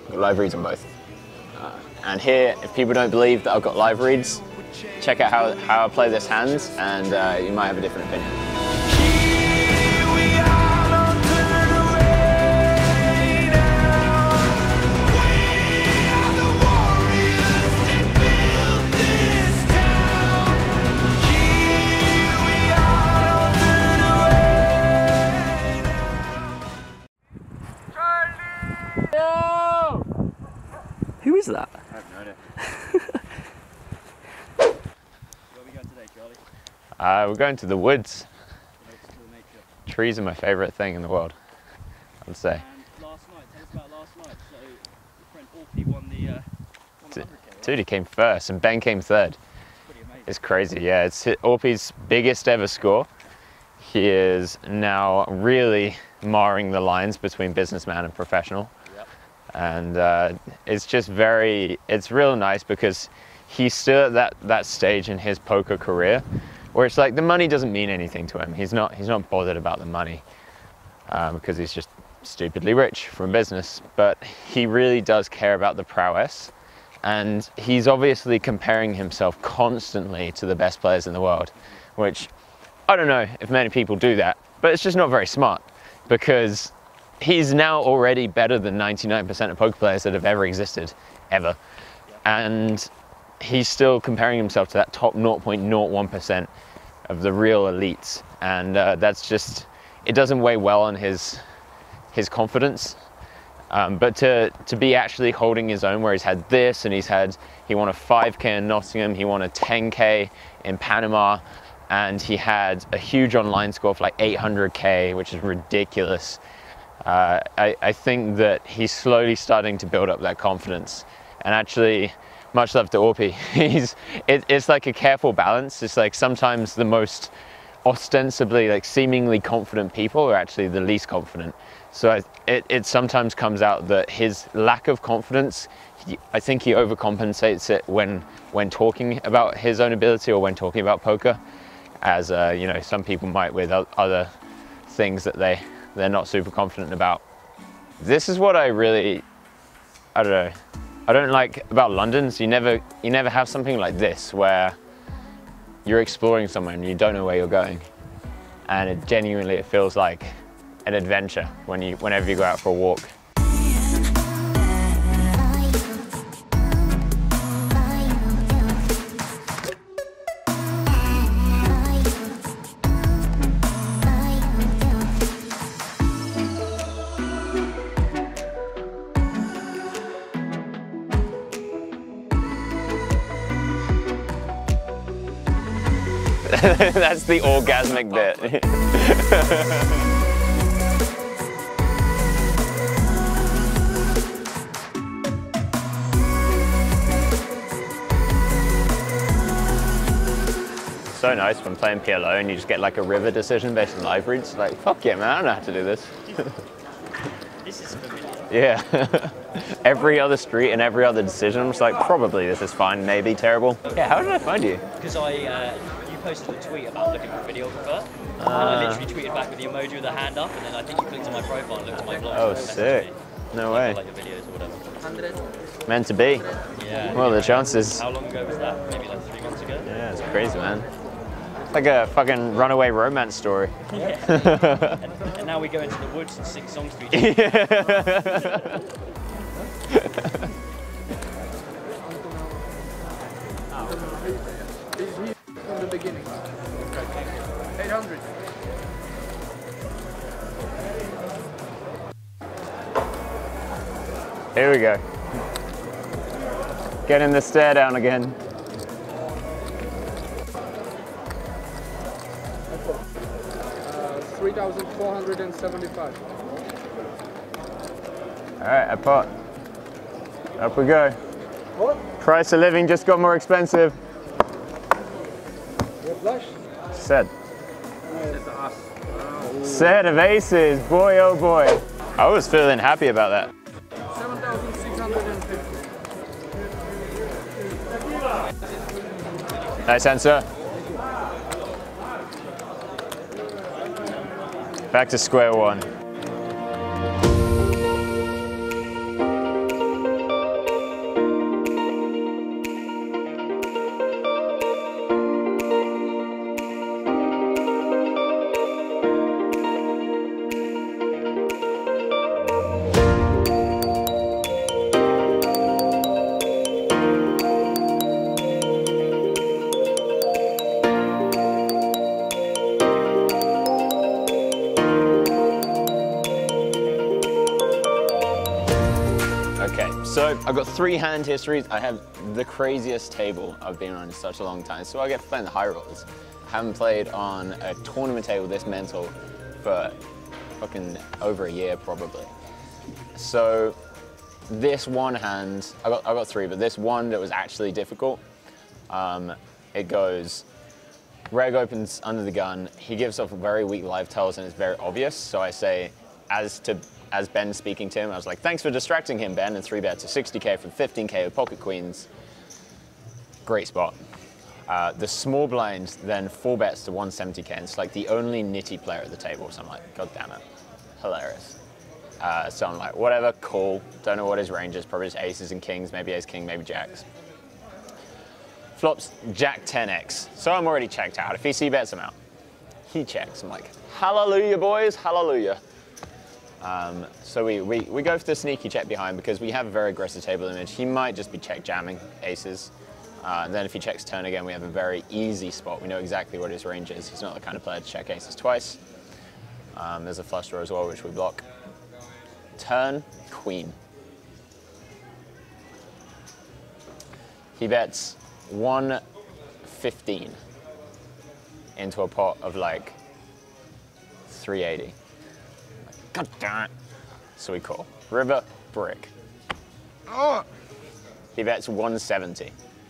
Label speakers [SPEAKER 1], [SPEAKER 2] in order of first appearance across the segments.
[SPEAKER 1] I've got live reads on both. And here, if people don't believe that I've got live reads, check out how I play this hand, and you might have a different opinion.
[SPEAKER 2] Who is that?
[SPEAKER 3] I have no idea. Where are we going today, Charlie?
[SPEAKER 1] We're going to the woods.
[SPEAKER 3] Nature.
[SPEAKER 1] Trees are my favourite thing in the world, I'd say.
[SPEAKER 3] And last night, tell us about last night. So your friend Orpy won the 100K, right?
[SPEAKER 1] Dude, he came first and Ben came third.
[SPEAKER 3] Pretty amazing.
[SPEAKER 1] It's crazy, yeah. It's Orpy's biggest ever score. He is now really marring the lines between businessman and professional. And it's just it's real nice because he's still at that stage in his poker career where it's like the money doesn't mean anything to him. He's not bothered about the money because he's just stupidly rich from business, but he really does care about the prowess, and he's obviously comparing himself constantly to the best players in the world, which I don't know if many people do that, but it's just not very smart because he's now already better than 99% of poker players that have ever existed, ever. And he's still comparing himself to that top 0.01% of the real elites. And that's just, it doesn't weigh well on his confidence. But to be actually holding his own, where he's had this, and he won a 5K in Nottingham, he won a 10K in Panama, and he had a huge online score of like 800K, which is ridiculous. I think that he's slowly starting to build up that confidence, and actually, much love to Orpy. It's like a careful balance. It's like sometimes the most ostensibly, like seemingly confident people are actually the least confident. So it sometimes comes out that his lack of confidence, I think he overcompensates it when talking about his own ability or when talking about poker, as you know, some people might with other things that they're not super confident about. This is what I don't know, I don't like about London. So you never have something like this where you're exploring somewhere and you don't know where you're going, and it feels like an adventure whenever you go out for a walk. That's the orgasmic bit. So nice when playing PLO and you just get like a river decision based on live reads. Like, fuck yeah, man, I don't know how to do this.
[SPEAKER 3] This is familiar.
[SPEAKER 1] Yeah. Every other street and every other decision, I'm just like, probably this is fine, maybe terrible. Yeah, how did I find you?
[SPEAKER 3] Because you posted a tweet about looking for a videographer, and I literally tweeted back with the emoji with the hand up, and then I think you clicked on my profile and looked at my vlog.
[SPEAKER 1] Oh, sick. No way.
[SPEAKER 3] Like your videos or whatever.
[SPEAKER 1] Meant to be.
[SPEAKER 3] Yeah.
[SPEAKER 1] Well, the chances.
[SPEAKER 3] How long ago was that? Maybe like 3 months ago?
[SPEAKER 1] Yeah, it's crazy, man. It's like a fucking runaway romance story.
[SPEAKER 3] Yeah. and now we go into the woods and sing songs to each other.
[SPEAKER 4] From the beginning. 800.
[SPEAKER 1] Here we go. Getting the stare down again.
[SPEAKER 4] 3,475.
[SPEAKER 1] All right, a pot. Up we go.
[SPEAKER 4] What?
[SPEAKER 1] Price of living just got more expensive.
[SPEAKER 4] You're flush?
[SPEAKER 1] Set. Set of aces, boy oh boy. I was feeling happy about that.
[SPEAKER 4] 7,650.
[SPEAKER 1] Nice answer. Back to square one. Okay, so I've got 3 hand histories. I have the craziest table I've been on in such a long time. So I get to play in the high rollers. I haven't played on a tournament table this mental for fucking over a year probably. So this one hand, I got 3, but this one that was actually difficult. It goes, Reg opens under the gun. He gives off very weak live tells and it's very obvious. So I say, as Ben speaking to him, I was like, thanks for distracting him, Ben, and 3 bets to 60k from 15k with pocket queens. Great spot. The small blind then 4 bets to 170k, and it's like the only nitty player at the table, so I'm like, god damn it, hilarious. So I'm like, whatever, cool, don't know what his range is, probably just aces and kings, maybe ace king, maybe jacks. Flops jack 10x, so I'm already checked out. If he c-bets, I'm out. He checks, I'm like, hallelujah boys, hallelujah. So we go for the sneaky check behind because we have a very aggressive table image. He might just be check jamming aces. Then if he checks turn again, we have a very easy spot. We know exactly what his range is. He's not the kind of player to check aces twice. There's a flush draw as well, which we block. Turn, queen. He bets 115 into a pot of like 380. God damn it. So we call. River, brick. Oh. He bets 170.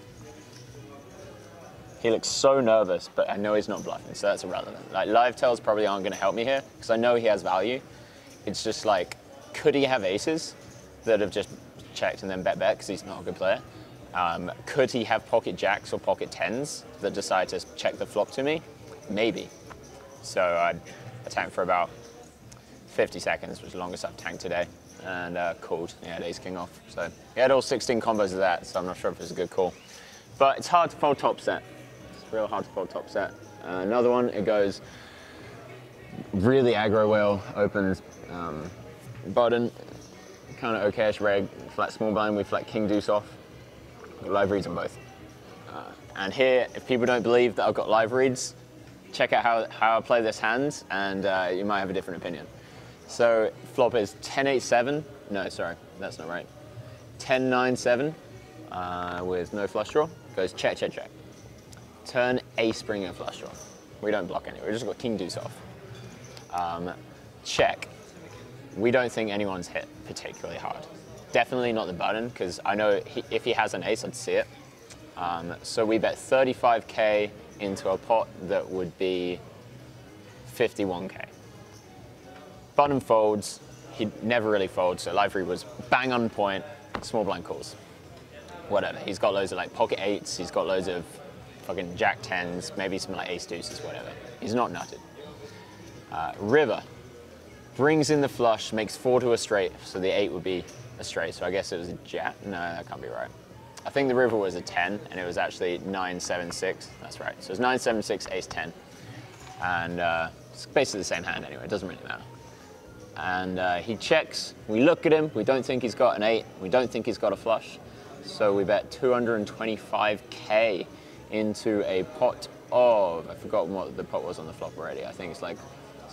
[SPEAKER 1] He looks so nervous, but I know he's not bluffing, so that's irrelevant. Like, live tells probably aren't gonna help me here, because I know he has value. It's just like, could he have aces that have just checked and then bet, because he's not a good player? Could he have pocket jacks or pocket tens that decide to check the flop to me? Maybe. So I tanked for about 50 seconds, which is the longest I've tanked today, and called. He had ace king off. So he had all 16 combos of that, so I'm not sure if it's a good call. But it's hard to fold top set. It's real hard to fold top set. Another one, it goes really aggro whale, opens button, kind of okayish reg, flat small blind, we flat king deuce off. Live reads on both. And here, if people don't believe that I've got live reads, check out how I play this hand, and you might have a different opinion. So flop is 10-8-7. No, sorry, that's not right. 10-9-7 with no flush draw. Goes check, check, check. Turn ace springer flush draw. We don't block anyway. We just got king deuce off. Check. We don't think anyone's hit particularly hard. Definitely not the button, because I know if he has an ace, I'd see it. So we bet 35k into a pot that would be 51k. Button folds, he never really folds, so live read was bang on point, small blind calls. Whatever, he's got loads of like pocket eights, he's got loads of fucking jack tens, maybe some like ace deuces, whatever. He's not nutted. River brings in the flush, makes 4 to a straight, so the 8 would be a straight, so I guess it was a jack. No, that can't be right. I think the river was a 10, and it was actually 9-7-6. That's right. So it's 9-7-6, ace 10, and it's basically the same hand anyway. It doesn't really matter. And he checks. We look at him. We don't think he's got an 8. We don't think he's got a flush. So we bet 225k into a pot of, I forgot what the pot was on the flop already. I think it's like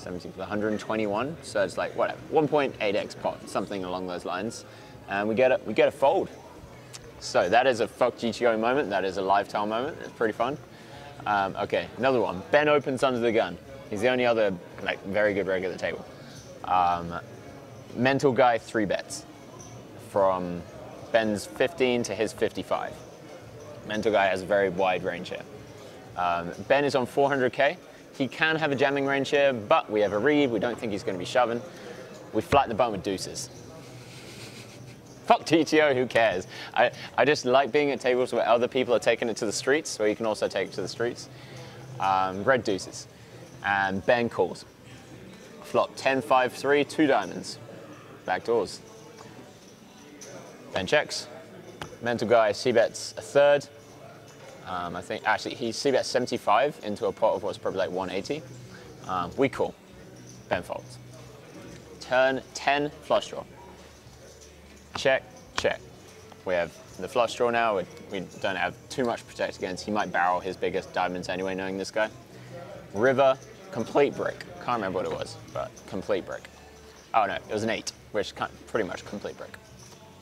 [SPEAKER 1] 121. So it's like whatever, 1.8x pot, something along those lines. And we get a fold. So that is a fuck GTO moment. That is a live tell moment. It's pretty fun. Okay, another one. Ben opens under the gun. He's the only other like very good reg at the table. Mental guy 3 bets from Ben's 15 to his 55. Mental guy has a very wide range here. Ben is on 400k. He can have a jamming range here, but we have a read. We don't think he's going to be shoving. We flatten the button with deuces. Fuck GTO, who cares? I just like being at tables where other people are taking it to the streets, where you can also take it to the streets. Red deuces. And Ben calls. Flop 10-5-3, 2 diamonds. Back doors. Ben checks. Mental guy c-bets a third. I think, actually, he c-bets 75 into a pot of what's probably like 180. We call. Ben folds. Turn 10, flush draw. Check, check. We have the flush draw now. We don't have too much to protect against. He might barrel his biggest diamonds anyway, knowing this guy. River, complete brick. Can't remember what it was, but complete brick. Oh no, it was an 8, which pretty much complete brick.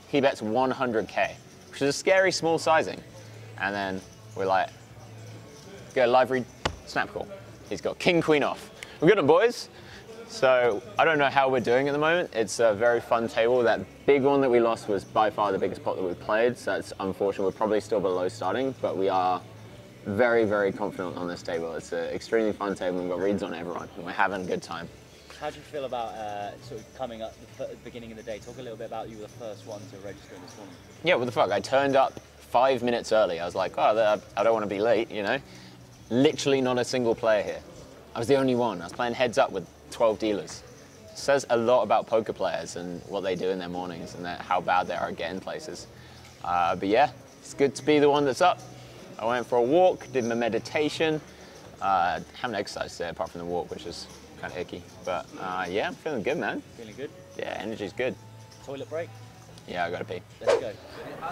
[SPEAKER 1] he bets 100K, which is a scary small sizing. And then we're like, go live read, snap call. He's got king, queen off. We're good, boys. So I don't know how we're doing at the moment. It's a very fun table. That big one that we lost was by far the biggest pot that we've played. So it's unfortunate. We're probably still below starting, but we are very, very confident on this table. It's an extremely fun table. We've got reads on everyone, and we're having a good time.
[SPEAKER 3] How do you feel about sort of coming up at the beginning of the day? Talk a little bit about you were the first one to register in this tournament.
[SPEAKER 1] Yeah, what the fuck? I turned up 5 minutes early. I was like, oh, I don't want to be late, you know? Literally not a single player here. I was the only one. I was playing heads up with 12 dealers. It says a lot about poker players and what they do in their mornings and how bad they are at getting places. But yeah, it's good to be the one that's up. I went for a walk, did my meditation. Haven't exercised today apart from the walk, which is kind of icky. But yeah, I'm feeling good, man.
[SPEAKER 3] Feeling good?
[SPEAKER 1] Yeah, energy's good.
[SPEAKER 3] Toilet break?
[SPEAKER 1] Yeah, I gotta pee.
[SPEAKER 3] Let's go.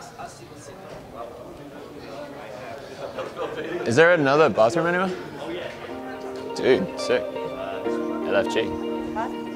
[SPEAKER 1] Is there another bathroom anywhere? Dude, sick. LFG.